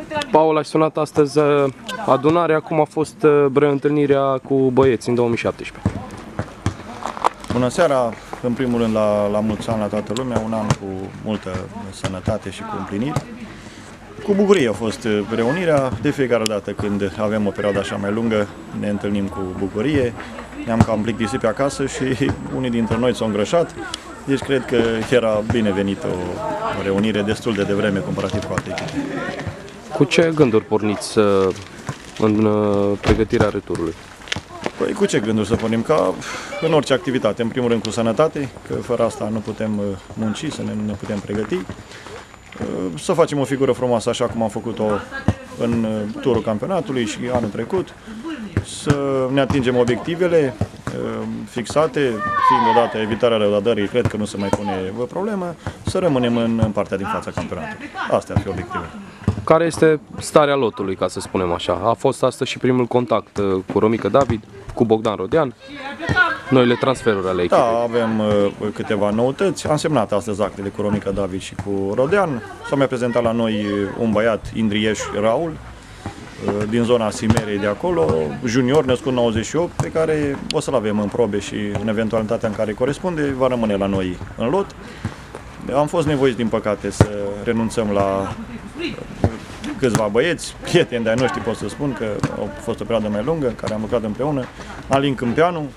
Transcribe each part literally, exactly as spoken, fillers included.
Paul, ai sunat astăzi adunarea. Cum a fost reîntâlnirea cu băieți în două mii șaptesprezece? Bună seara! În primul rând la, la mulți ani la toată lumea, un an cu multă sănătate și cu împliniri. Cu bucurie a fost reunirea. De fiecare dată când avem o perioadă așa mai lungă, ne întâlnim cu bucurie. Ne-am cam plictisit pe acasă și unii dintre noi s-au îngrășat. Deci cred că era binevenită o, o reunire destul de devreme comparativ cu alte echipe. Cu ce gânduri porniți în pregătirea returului? Păi cu ce gânduri să pornim? Ca în orice activitate, în primul rând cu sănătate, că fără asta nu putem munci, să ne, ne putem pregăti. Să facem o figură frumoasă așa cum am făcut-o în turul campionatului și anul trecut. Să ne atingem obiectivele fixate, fiind odată evitarea răudării, cred că nu se mai pune problemă, să rămânem în, în partea din fața campionatului. Astea ar fi obiectivele. Care este starea lotului, ca să spunem așa? A fost astăzi și primul contact cu Romică David, cu Bogdan Rodean, noile transferuri ale echipei. Da, avem uh, câteva noutăți. Am semnat astăzi actele cu Romică David și cu Rodean. S-a mai prezentat la noi un băiat, Indrieș Raul, uh, din zona Simerei de acolo, junior, născut în nouăzeci și opt, pe care o să-l avem în probe și în eventualitatea în care corespunde, va rămâne la noi în lot. Am fost nevoiți, din păcate, să renunțăm la câțiva băieți, prieteni de-ai noștri, pot să spun, că a fost o perioadă mai lungă în care am lucrat împreună. Alin Câmpeanu,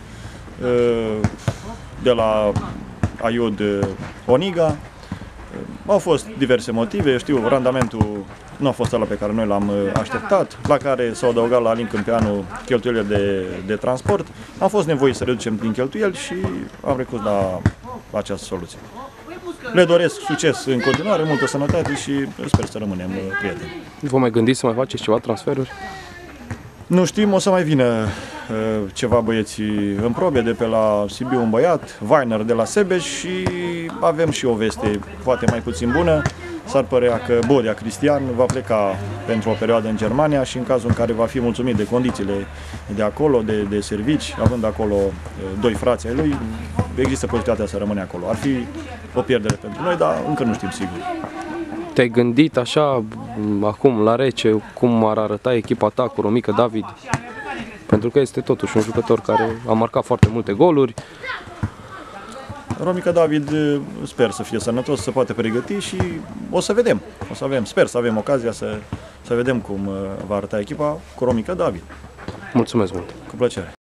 de la Aiud Oniga. Au fost diverse motive, știu, randamentul nu a fost ăla pe care noi l-am așteptat, la care s-au adăugat la Alin Câmpeanu cheltuielile de, de transport. Am fost nevoiți să reducem din cheltuieli și am recurs la, la această soluție. Le doresc succes în continuare, multă sănătate și sper să rămânem prieteni. Vă mai gândiți să mai faceți ceva transferuri? Nu știm, o să mai vină uh, ceva băieți în probe, de pe la Sibiu un băiat, Weiner de la Sebeș și avem și o veste poate mai puțin bună. S-ar părea că Bodea Cristian va pleca pentru o perioadă în Germania și în cazul în care va fi mulțumit de condițiile de acolo, de, de servici, având acolo uh, doi frați ai lui, există posibilitatea să rămâne acolo. Ar fi o pierdere pentru noi, dar încă nu știm sigur. Te-ai gândit așa, acum, la rece, cum ar arăta echipa ta cu Romică David? Pentru că este totuși un jucător care a marcat foarte multe goluri. Romică David sper să fie sănătos, să poate pregăti și o să vedem. O să avem, sper să avem ocazia să, să vedem cum va arăta echipa cu Romică David. Mulțumesc mult! Cu plăcere!